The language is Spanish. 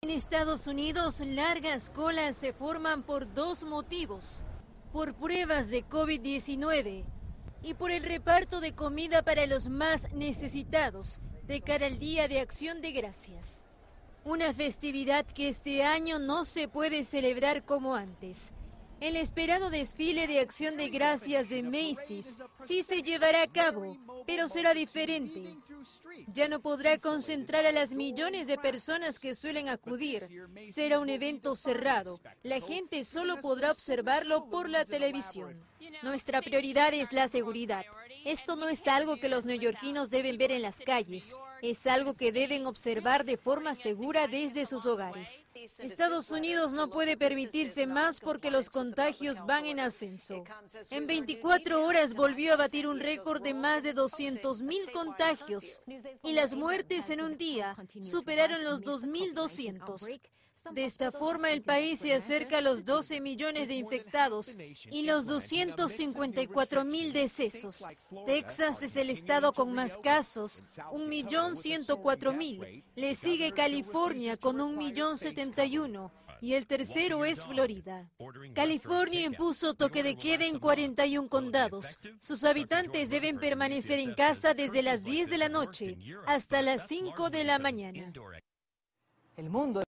En Estados Unidos, largas colas se forman por dos motivos: por pruebas de COVID-19 y por el reparto de comida para los más necesitados de cara al Día de Acción de Gracias. Una festividad que este año no se puede celebrar como antes. El esperado desfile de Acción de Gracias de Macy's sí se llevará a cabo, pero será diferente. Ya no podrá concentrar a las millones de personas que suelen acudir. Será un evento cerrado. La gente solo podrá observarlo por la televisión. Nuestra prioridad es la seguridad. Esto no es algo que los neoyorquinos deben ver en las calles. Es algo que deben observar de forma segura desde sus hogares. Estados Unidos no puede permitirse más porque los contagios van en ascenso. En 24 horas volvió a batir un récord de más de 200.000 contagios y las muertes en un día superaron los 2.200. De esta forma, el país se acerca a los 12 millones de infectados y los 254.000 decesos. Texas es el estado con más casos, 1.104.000. Le sigue California con 1.071.000 y el tercero es Florida. California impuso toque de queda en 41 condados. Sus habitantes deben permanecer en casa desde las 10 de la noche hasta las 5 de la mañana. El mundo